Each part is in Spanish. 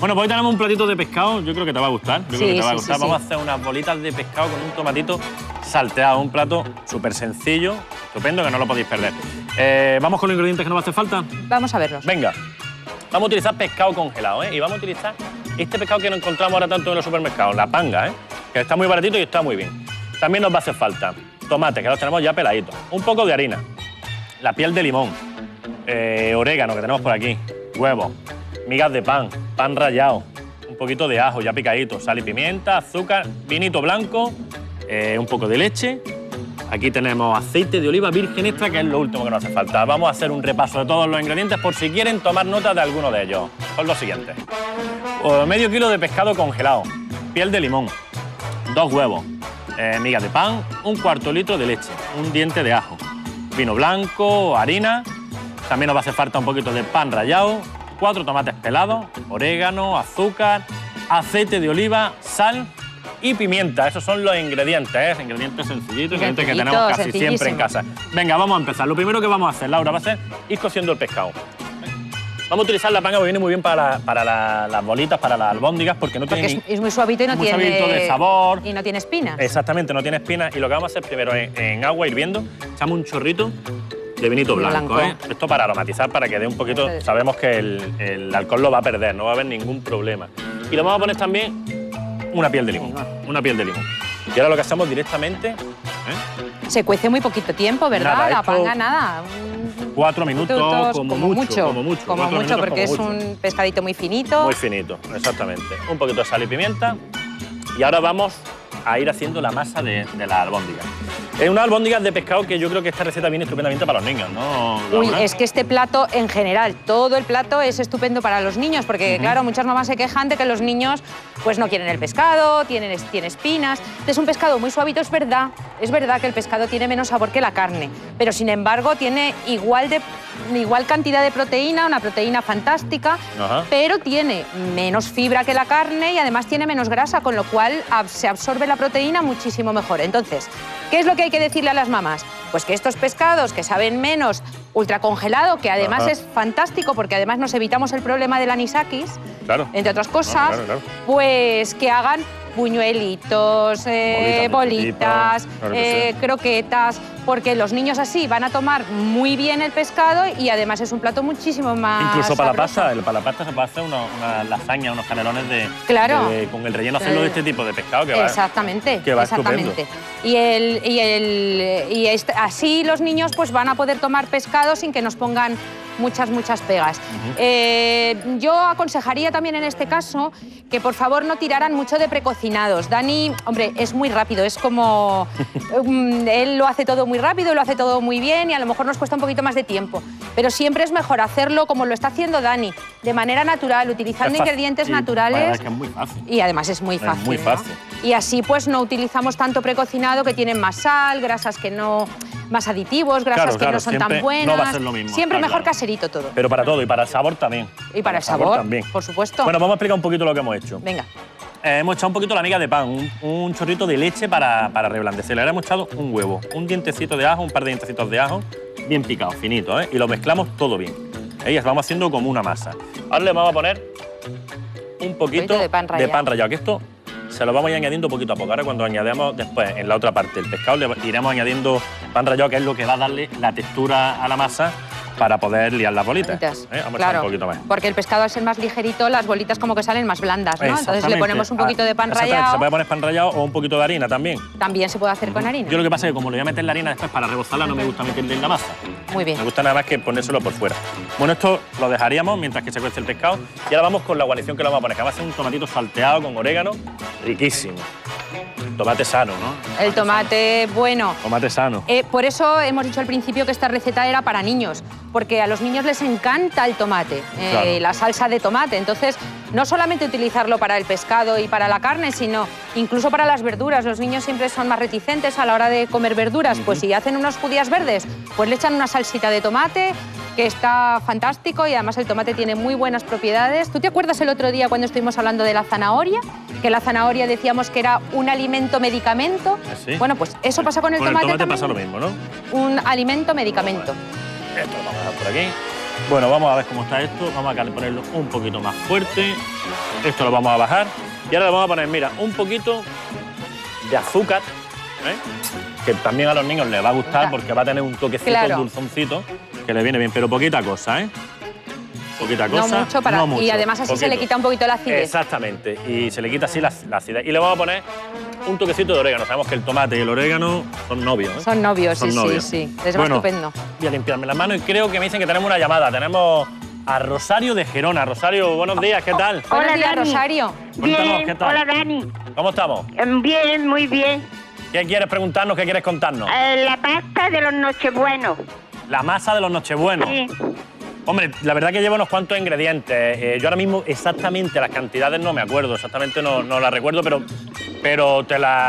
Bueno, pues hoy tenemos un platito de pescado, yo creo que te va a gustar. Yo creo que te va a gustar. Sí. Vamos a hacer unas bolitas de pescado con un tomatito salteado, un plato súper sencillo, estupendo, que no lo podéis perder. ¿Vamos con los ingredientes que nos hace falta? Vamos a verlos. Venga, vamos a utilizar pescado congelado, ¿eh? Y vamos a utilizar este pescado que no encontramos ahora tanto en los supermercados, la panga, ¿eh? Que está muy baratito y está muy bien. También nos va a hacer falta tomates, que los tenemos ya peladitos, un poco de harina, la piel de limón, orégano que tenemos por aquí, huevos, migas de pan, pan rallado, un poquito de ajo ya picadito, sal y pimienta, azúcar, vinito blanco, un poco de leche. Aquí tenemos aceite de oliva virgen extra, que es lo último que nos hace falta. Vamos a hacer un repaso de todos los ingredientes por si quieren tomar nota de alguno de ellos. Son los siguientes. Medio kilo de pescado congelado, piel de limón, 2 huevos, migas de pan, un cuarto litro de leche, un diente de ajo, vino blanco, harina. También nos va a hacer falta un poquito de pan rallado, 4 tomates pelados, orégano, azúcar, aceite de oliva, sal y pimienta. Esos son los ingredientes, ingredientes sencillitos, ingredientes que tenemos casi siempre en casa. Venga, vamos a empezar. Lo primero que vamos a hacer, Laura, va a ser ir cociendo el pescado. Vamos a utilizar la panga, que viene muy bien para las bolitas, para las albóndigas, porque no tiene... Es muy suavito y no tiene... suavito de sabor. Y no tiene espinas. Exactamente, no tiene espinas. Y lo que vamos a hacer primero en agua hirviendo, echamos un chorrito de vinito blanco, ¿eh? Esto para aromatizar, para que dé un poquito... Sabemos que el alcohol lo va a perder, no va a haber ningún problema. Y le vamos a poner también una piel de limón, Y ahora lo que hacemos directamente... Se cuece muy poquito tiempo, ¿verdad? Nada, la panga, nada. 4 minutos, como mucho, porque es un pescadito muy finito. Muy finito, exactamente. Un poquito de sal y pimienta. Y ahora vamos a ir haciendo la masa de las albóndigas. Es una albóndigas de pescado que yo creo que esta receta viene estupendamente para los niños, ¿no, Laura? Uy, es que este plato, en general, todo el plato es estupendo para los niños, porque, claro, muchas mamás se quejan de que los niños pues no quieren el pescado, tiene espinas. Es un pescado muy suavito, es verdad que el pescado tiene menos sabor que la carne, pero, sin embargo, tiene igual cantidad de proteína, una proteína fantástica, pero tiene menos fibra que la carne y, además, tiene menos grasa, con lo cual se absorbe la proteína muchísimo mejor. Entonces, ¿qué es lo que hay que decirle a las mamás? Pues que estos pescados que saben menos, ultracongelado, que además es fantástico porque además nos evitamos el problema del anisakis, entre otras cosas, pues que hagan buñuelitos, bolitas, croquetas, porque los niños así van a tomar muy bien el pescado y además es un plato muchísimo más Incluso para la sabroso. pasta se puede hacer una lasaña, unos canelones con el relleno, hacerlo de este tipo de pescado que va estupendo. Y así los niños pues van a poder tomar pescado sin que nos pongan muchas pegas. Yo aconsejaría también en este caso que por favor no tiraran mucho de precocinados. Dani, hombre, es muy rápido, es como... él lo hace todo muy rápido, lo hace todo muy bien y a lo mejor nos cuesta un poquito más de tiempo. Pero siempre es mejor hacerlo como lo está haciendo Dani, de manera natural, utilizando ingredientes naturales. Que es muy fácil. Y además es muy fácil. Es muy fácil. ¿No? Y así pues no utilizamos tanto precocinado, que tienen más sal, grasas que no... más aditivos, grasas que no son tan buenas. No va a ser lo mismo. Siempre mejor caserito todo. Pero para todo, y para el sabor también. Y para el sabor también. Por supuesto. Bueno, vamos a explicar un poquito lo que hemos hecho. Venga. Hemos echado un poquito la miga de pan, un chorrito de leche para reblandecer. Le hemos echado un huevo, un dientecito de ajo, un par de dientecitos de ajo, bien picados, finitos, y lo mezclamos todo bien. Y vamos haciendo como una masa. Ahora le vamos a poner un poquito de pan rallado, que esto se lo vamos a ir añadiendo poquito a poco. Ahora cuando añadamos después, en la otra parte del pescado, le iremos añadiendo pan rallado, que es lo que va a darle la textura a la masa para poder liar las bolitas. Vamos a echar un poquito más. Porque el pescado, al ser más ligerito, las bolitas como que salen más blandas, ¿no? Entonces le ponemos un poquito de pan rallado. Se puede poner pan rallado o un poquito de harina también. También se puede hacer con harina. Yo lo que pasa es que como le voy a meter la harina después para rebozarla, no me gusta meterle en la masa. Muy bien. Me gusta nada más que ponérselo por fuera. Bueno, esto lo dejaríamos mientras que se cuece el pescado. Y ahora vamos con la guarnición que le vamos a poner, que va a ser un tomatito salteado con orégano, riquísimo. Tomate sano, ¿no? El tomate bueno. Tomate sano. Por eso hemos dicho al principio que esta receta era para niños, porque a los niños les encanta el tomate, la salsa de tomate. Entonces, no solamente utilizarlo para el pescado y para la carne, sino incluso para las verduras. Los niños siempre son más reticentes a la hora de comer verduras. Pues si hacen unos judías verdes, pues le echan una salsita de tomate, que está fantástico, y además el tomate tiene muy buenas propiedades. ¿Tú te acuerdas el otro día cuando estuvimos hablando de la zanahoria? Que la zanahoria decíamos que era un alimento-medicamento. Sí. Bueno, pues eso pasa con el tomate. Con el tomate también. pasa lo mismo, ¿no? Un alimento-medicamento. Esto lo vamos a dejar por aquí. Bueno, vamos a ver cómo está esto. Vamos a ponerlo un poquito más fuerte. Esto lo vamos a bajar. Y ahora le vamos a poner, mira, un poquito de azúcar, que también a los niños les va a gustar porque va a tener un toquecito dulzoncito que le viene bien, pero poquita cosa, ¿eh? Poquita cosa. No mucho, no mucho, y además así poquito. Se le quita un poquito la acidez. Exactamente, y se le quita así la acidez. Y le vamos a poner un toquecito de orégano. Sabemos que el tomate y el orégano son novios, ¿eh? Son novios, sí. Les va estupendo. Voy a limpiarme las manos y creo que me dicen que tenemos una llamada. Tenemos a Rosario de Gerona. Rosario, buenos días, ¿qué tal? Buenos días, Rosario. Bien, ¿qué tal? hola, Dani. ¿Cómo estamos? Bien, muy bien. ¿Qué quieres preguntarnos? ¿Qué quieres contarnos? La pasta de los Nochebuenos. La masa de los Nochebuenos. Sí. Hombre, la verdad que lleva unos cuantos ingredientes. Yo ahora mismo exactamente las cantidades no me acuerdo, exactamente no las recuerdo, pero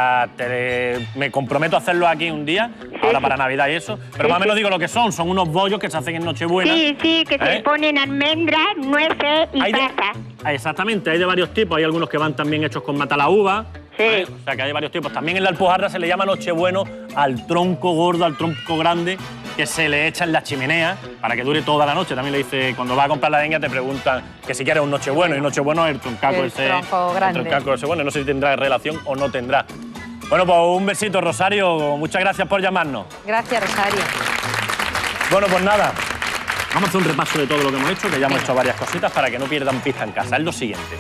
me comprometo a hacerlo aquí un día, ahora para Navidad y eso. Pero más o menos digo lo que son unos bollos que se hacen en Nochebuena. Sí, que se ponen almendras, nueces y pasas. Exactamente, hay de varios tipos, hay algunos que van también hechos con mata la uva. Sí. O sea que hay varios tipos. También en la Alpujarra se le llama Nochebueno al tronco gordo, al tronco grande, que se le echa en la chimenea para que dure toda la noche. También le dice, cuando vas a comprar la leña te preguntan que si quieres un Nochebueno, y Nochebueno es el troncaco ese. Tronco grande. El troncaco ese, bueno, no sé si tendrá relación o no tendrá. Bueno, pues un besito, Rosario. Muchas gracias por llamarnos. Gracias, Rosario. Bueno, pues nada. Vamos a hacer un repaso de todo lo que hemos hecho, que ya hemos hecho varias cositas para que no pierdan pista en casa. Es lo siguiente.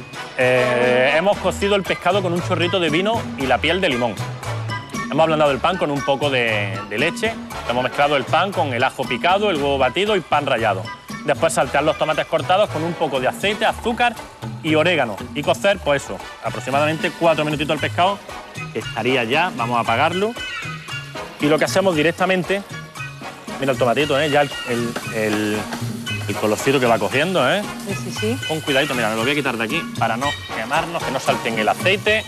Hemos cocido el pescado con un chorrito de vino y la piel de limón. Hemos ablandado el pan con un poco de leche. Hemos mezclado el pan con el ajo picado, el huevo batido y pan rallado. Después saltear los tomates cortados con un poco de aceite, azúcar y orégano. Y cocer, pues eso, aproximadamente 4 minutitos el pescado, que estaría ya. Vamos a apagarlo. Y lo que hacemos directamente... Mira el tomatito, ya el colorcito que va cogiendo, Sí. Con cuidadito, mira, me lo voy a quitar de aquí para no quemarnos, que no salte en el aceite.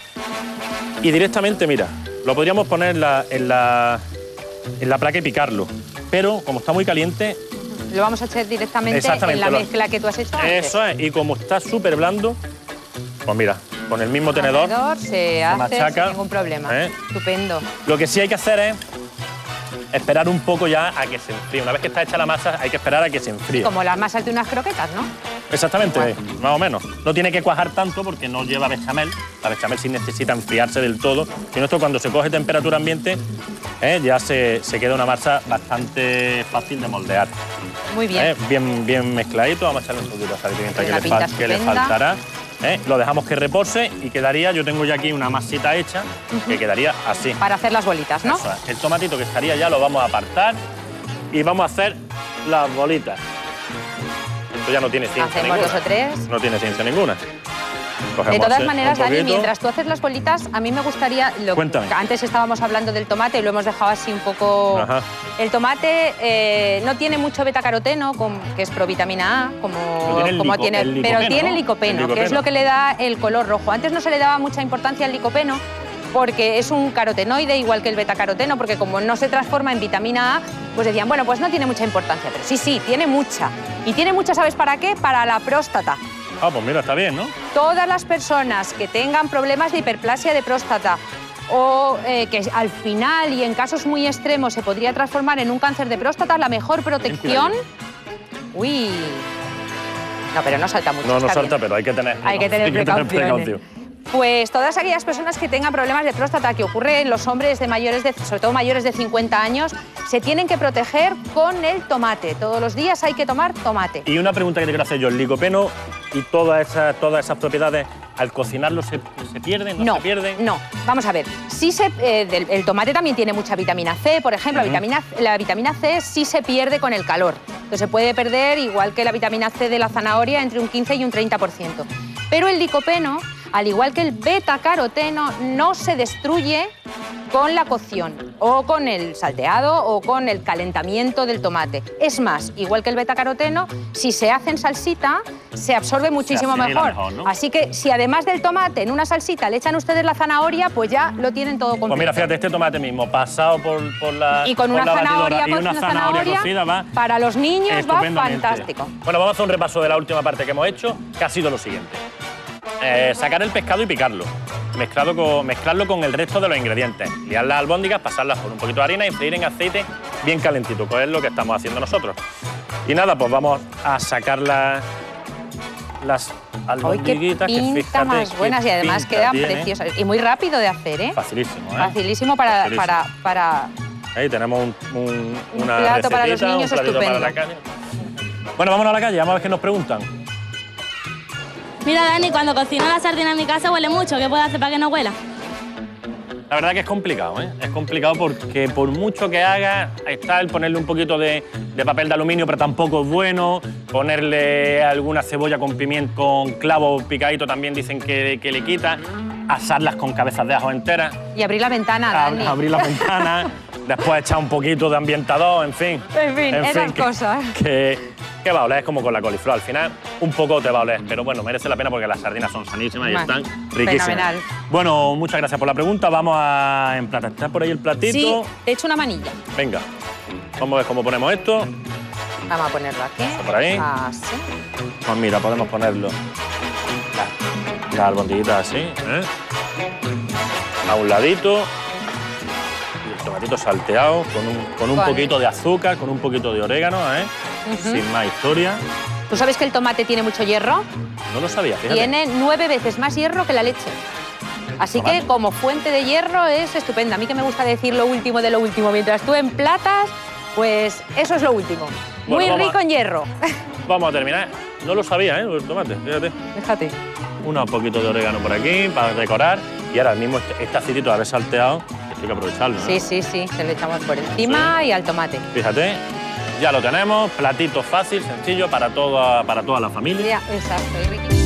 Y directamente, mira, lo podríamos poner en la placa y picarlo. Pero como está muy caliente... Lo vamos a echar directamente en la mezcla que tú has hecho antes. Eso es, y como está súper blando, pues mira, con el mismo tenedor se hace machaca, sin ningún problema. Estupendo. Lo que sí hay que hacer es esperar un poco ya a que se enfríe. Una vez que está hecha la masa, hay que esperar a que se enfríe. Como las masas de unas croquetas, ¿no? Exactamente, más o menos. No tiene que cuajar tanto porque no lleva bechamel. La bechamel sí necesita enfriarse del todo. Y esto, cuando se coge temperatura ambiente, ya se queda una masa bastante fácil de moldear. Muy bien. Bien mezcladito. Vamos a echarle un poquito de sal y pimienta que le faltará. Lo dejamos que repose y quedaría, yo tengo ya aquí una masita hecha, que quedaría así. Para hacer las bolitas, ¿no? Eso es. El tomatito que estaría ya lo vamos a apartar y vamos a hacer las bolitas. Esto ya no tiene ciencia ninguna. Hacemos 2 o 3. No tiene ciencia ninguna. De todas maneras, Dani, mientras tú haces las bolitas, a mí me gustaría... Cuéntame. Antes estábamos hablando del tomate y lo hemos dejado así un poco... Ajá. El tomate no tiene mucho betacaroteno, que es provitamina A, pero tiene licopeno, que es lo que le da el color rojo. Antes no se le daba mucha importancia al licopeno porque es un carotenoide, igual que el betacaroteno, porque como no se transforma en vitamina A, pues decían, bueno, pues no tiene mucha importancia. Pero sí, tiene mucha. Y tiene mucha, ¿sabes para qué? Para la próstata. Ah, pues mira, está bien, ¿no? Todas las personas que tengan problemas de hiperplasia de próstata o que al final y en casos muy extremos se podría transformar en un cáncer de próstata, la mejor protección... Uy... No, pero no salta mucho. No salta, pero hay que tener precaución. Pues todas aquellas personas que tengan problemas de próstata, que ocurre en los hombres sobre todo mayores de 50 años, se tienen que proteger con el tomate. Todos los días hay que tomar tomate. Y una pregunta que te quiero hacer yo, ¿el licopeno y todas esas propiedades al cocinarlo se pierden? ¿No se pierden? No, vamos a ver. El tomate también tiene mucha vitamina C, por ejemplo. La vitamina C sí se pierde con el calor. Entonces se puede perder, igual que la vitamina C de la zanahoria, entre un 15 y un 30%. Pero el licopeno, al igual que el betacaroteno, no se destruye con la cocción o con el salteado o con el calentamiento del tomate. Es más, igual que el betacaroteno, si se hace en salsita, se absorbe muchísimo mejor, ¿no? Así que si además del tomate en una salsita le echan ustedes la zanahoria, pues ya lo tienen todo completo. Pues mira, fíjate, este tomate mismo, pasado por la y con una zanahoria, cocida, va para los niños va fantástico. Bueno, vamos a hacer un repaso de la última parte que hemos hecho, que ha sido lo siguiente. Sacar el pescado y picarlo, mezclarlo con el resto de los ingredientes, liar las albóndigas, pasarlas por un poquito de harina y freír en aceite bien calentito, que es lo que estamos haciendo nosotros. Y nada, pues vamos a sacar las albondiguitas ¡Ay, qué pinta fíjate más qué buenas! Y además pinta quedan tiene. preciosas. Y muy rápido de hacer, ¿eh? Facilísimo, ¿eh? Facilísimo para Ahí tenemos una plato para los recetita, niños un platito para estupendo. la calle. Bueno, vámonos a la calle, vamos a ver qué nos preguntan. Mira, Dani, cuando cocino la sardina en mi casa huele mucho. ¿Qué puedo hacer para que no huela? La verdad que es complicado, ¿eh? Es complicado porque por mucho que haga, está el ponerle un poquito de papel de aluminio, pero tampoco es bueno. Ponerle alguna cebolla con pimiento, con clavo picadito también dicen que le quita. Asarlas con cabezas de ajo enteras. Y abrir la ventana, Dani. Abrir la ventana, después echar un poquito de ambientador, en fin. En fin, esas cosas. Que va a oler, es como con la coliflor. Al final, un poco te va a oler, pero bueno, merece la pena porque las sardinas son sanísimas y están riquísimas. Fenomenal. Bueno, muchas gracias por la pregunta. Vamos a emplatar. ¿Está por ahí el platito? Sí, te echo una manilla. Venga, vamos a ver cómo ponemos esto. Vamos a ponerlo aquí. Por ahí. Así. Pues mira, podemos ponerlo. Las albondiguitas así, ¿eh? A un ladito. Y el tomatito salteado con un poquito de azúcar, con un poquito de orégano, ¿eh? Sin más historia. ¿Tú sabes que el tomate tiene mucho hierro? No lo sabía, fíjate. Tiene 9 veces más hierro que la leche. Así que como fuente de hierro es estupenda. A mí que me gusta decir lo último de lo último. Mientras tú emplatas, pues eso es lo último. Bueno, muy rico en hierro. Vamos a terminar. No lo sabía, ¿eh? El tomate, fíjate. Fíjate. Un poquito de orégano por aquí para decorar. Y ahora mismo este acidito de haber salteado, hay que aprovecharlo, ¿no? Sí, sí, sí. Se lo echamos por encima y al tomate. Fíjate, ya lo tenemos. Platito fácil, sencillo para toda la familia. Ya, exacto. Y riquísimo.